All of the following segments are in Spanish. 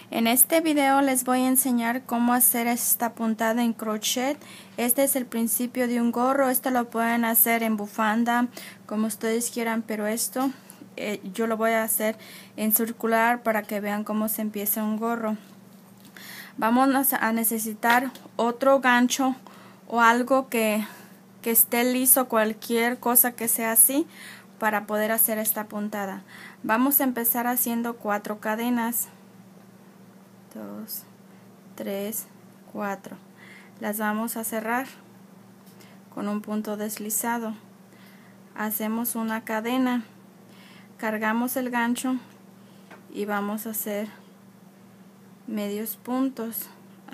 En este video les voy a enseñar cómo hacer esta puntada en crochet. Este es el principio de un gorro. Esto lo pueden hacer en bufanda, como ustedes quieran, pero esto yo lo voy a hacer en circular para que vean cómo se empieza un gorro. Vamos a necesitar otro gancho o algo que esté liso, cualquier cosa que sea así, para poder hacer esta puntada. Vamos a empezar haciendo 4 cadenas. 2, 3, 4. Las vamos a cerrar con un punto deslizado. Hacemos una cadena, cargamos el gancho y vamos a hacer medios puntos.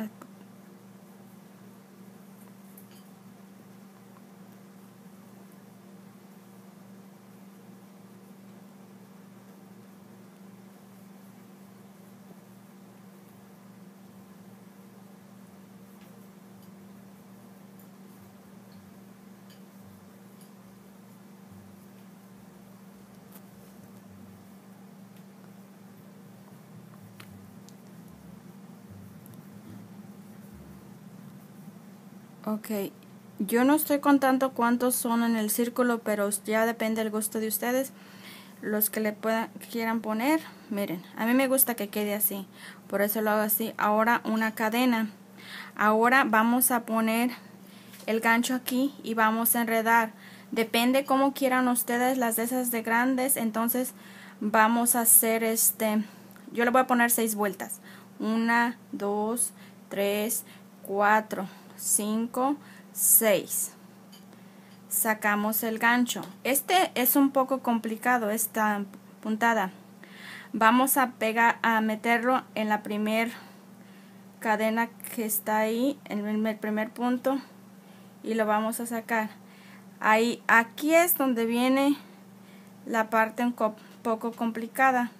Ok, yo no estoy contando cuántos son en el círculo, pero ya depende del gusto de ustedes. Los que le quieran poner, miren, a mí me gusta que quede así, por eso lo hago así. Ahora una cadena. Ahora vamos a poner el gancho aquí y vamos a enredar. Depende cómo quieran ustedes las de esas de grandes, entonces vamos a hacer yo le voy a poner 6 vueltas. 1, 2, 3, 4, 5, 6. Sacamos el gancho. Este es un poco complicado, esta puntada. Vamos a meterlo en la primer cadena que está ahí, en el primer punto, y lo vamos a sacar. Aquí es donde viene la parte un poco complicada.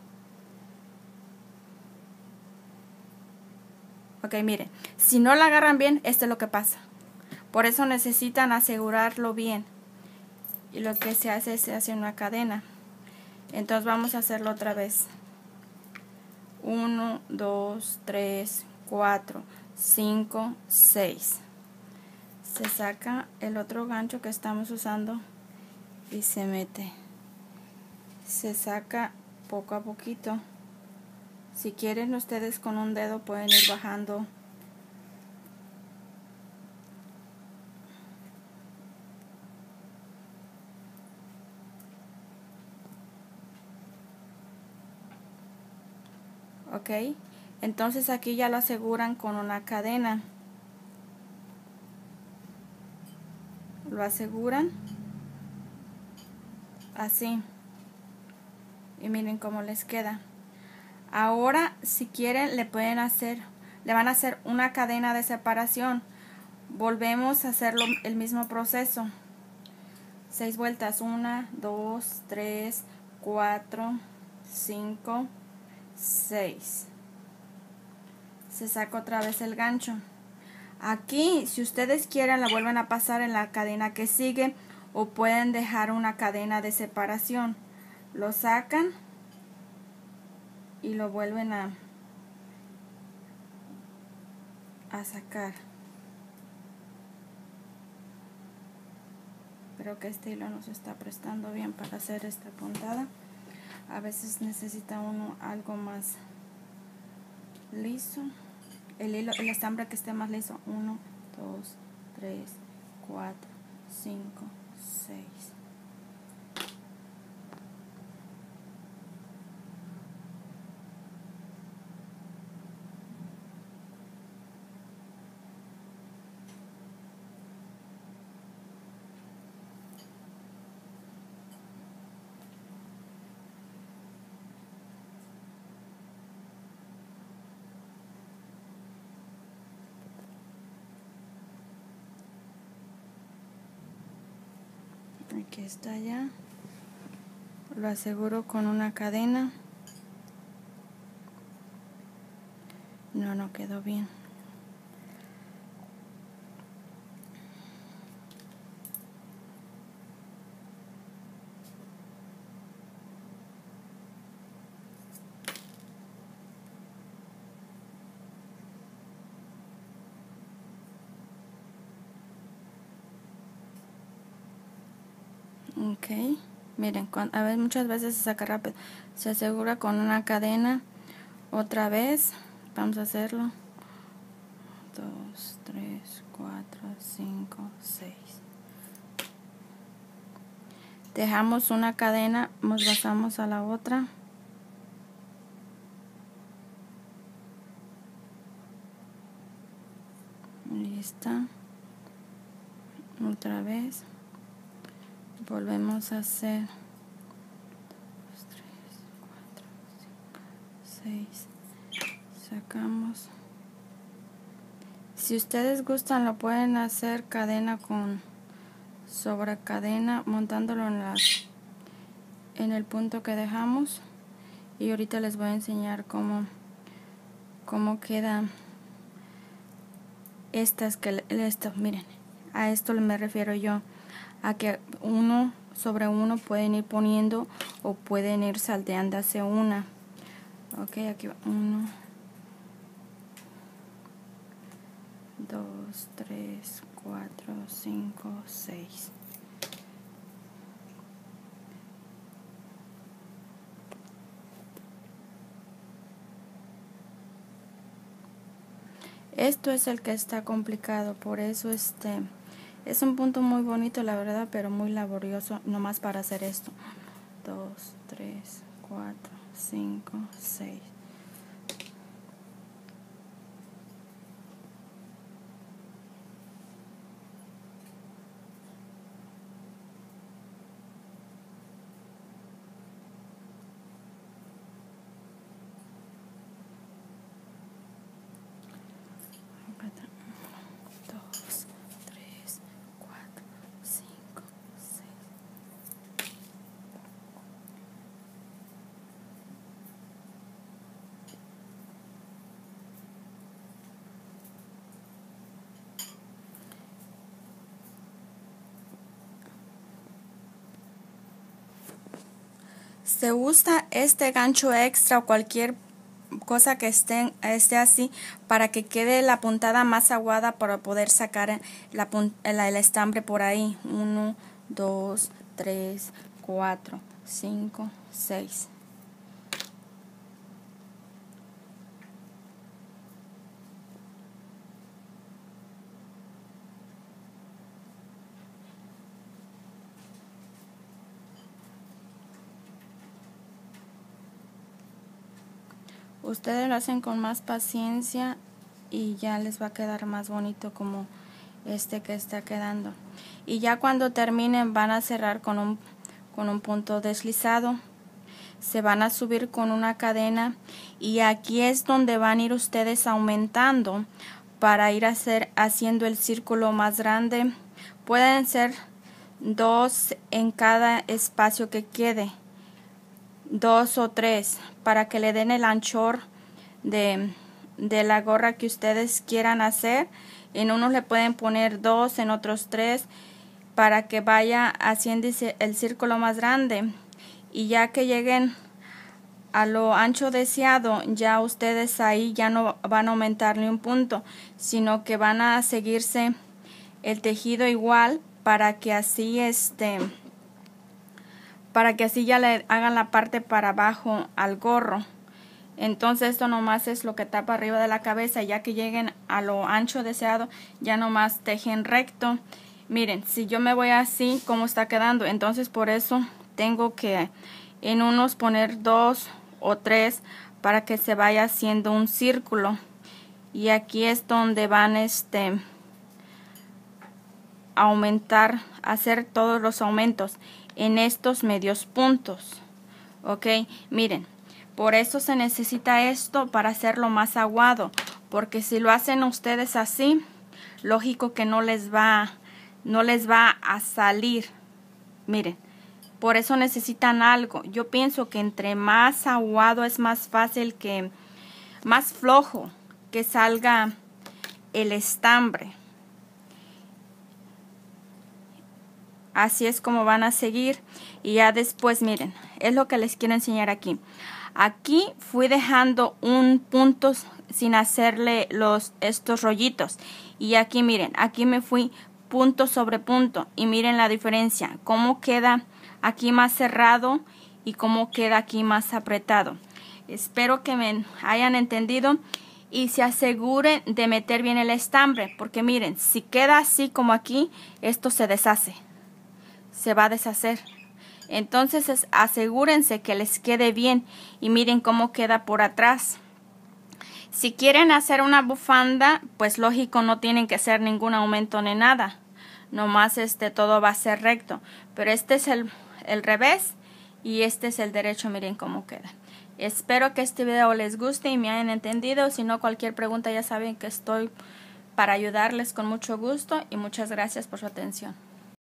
Ok, miren, si no la agarran bien, esto es lo que pasa. Por eso necesitan asegurarlo bien. Y lo que se hace una cadena. Entonces vamos a hacerlo otra vez. 1, 2, 3, 4, 5, 6. Se saca el otro gancho que estamos usando y se mete. Se saca poco a poquito. Si quieren ustedes con un dedo pueden ir bajando. Ok, entonces aquí ya lo aseguran con una cadena. Lo aseguran así. Y miren cómo les queda. Ahora si quieren le van a hacer una cadena de separación. Volvemos a hacer el mismo proceso. 6 vueltas. 1, 2, 3, 4, 5, 6. Se saca otra vez el gancho. Aquí, si ustedes quieren, la vuelven a pasar en la cadena que sigue, o pueden dejar una cadena de separación. Lo sacan y lo vuelven a sacar. Creo que este hilo nos está prestando bien para hacer esta puntada. A veces necesita uno algo más liso. El estambre que esté más liso. 1, 2, 3, 4, 5, 6. Aquí está ya. Lo aseguro con una cadena. No quedó bien. Ok, miren, a ver, muchas veces se saca rápido. Se asegura con una cadena. Otra vez, vamos a hacerlo. 2, 3, 4, 5, 6. Dejamos una cadena, nos pasamos a la otra. Ahí está. Otra vez. Volvemos a hacer 2, 3, 4, 5, 6. Sacamos. Si ustedes gustan, lo pueden hacer cadena con sobrecadena, montándolo en el punto que dejamos. Y ahorita les voy a enseñar cómo queda miren, a esto me refiero yo, a que uno sobre uno pueden ir poniendo o pueden ir salteando hacia una. Ok, aquí va 1, 2, 3, 4, 5, 6. Esto es el que está complicado, por eso es un punto muy bonito, la verdad, pero muy laborioso nomás para hacer esto. 2, 3, 4, 5, 6. Se usa este gancho extra o cualquier cosa que esté así para que quede la puntada más aguada para poder sacar el estambre por ahí. 1, 2, 3, 4, 5, 6. Ustedes lo hacen con más paciencia y ya les va a quedar más bonito como este que está quedando. Y ya cuando terminen van a cerrar con un punto deslizado. Se van a subir con una cadena y aquí es donde van a ir ustedes aumentando para ir haciendo el círculo más grande. Pueden ser 2 en cada espacio que quede. 2 o 3 para que le den el anchor de la gorra que ustedes quieran hacer. En unos le pueden poner 2, en otros 3 para que vaya haciendo el círculo más grande. Y ya que lleguen a lo ancho deseado, ya ustedes ahí ya no van a aumentar ni un punto, sino que van a seguirse el tejido igual para que así ya le hagan la parte para abajo al gorro. Entonces esto nomás es lo que tapa arriba de la cabeza. Ya que lleguen a lo ancho deseado, ya nomás tejen recto. Miren, si yo me voy así, ¿cómo está quedando? Entonces por eso tengo que en unos poner 2 o 3 para que se vaya haciendo un círculo. Y aquí es donde van aumentar, hacer todos los aumentos en estos medios puntos. Ok, miren, por eso se necesita esto para hacerlo más aguado, porque si lo hacen ustedes así, lógico que no les va a salir. Miren, por eso necesitan algo. Yo pienso que entre más aguado es más fácil más flojo que salga el estambre. Así es como van a seguir. Y ya después, miren, es lo que les quiero enseñar aquí. Aquí fui dejando un punto sin hacerle estos rollitos. Y aquí, miren, aquí me fui punto sobre punto y miren la diferencia, cómo queda aquí más cerrado y cómo queda aquí más apretado. Espero que me hayan entendido y se aseguren de meter bien el estambre, porque miren, si queda así como aquí, esto se deshace, se va a deshacer. Entonces asegúrense que les quede bien y miren cómo queda por atrás. Si quieren hacer una bufanda, pues lógico, no tienen que hacer ningún aumento ni nada. Nomás todo va a ser recto. Pero este es el revés y este es el derecho. Miren cómo queda. Espero que este video les guste y me hayan entendido. Si no, cualquier pregunta ya saben que estoy para ayudarles con mucho gusto. Y muchas gracias por su atención.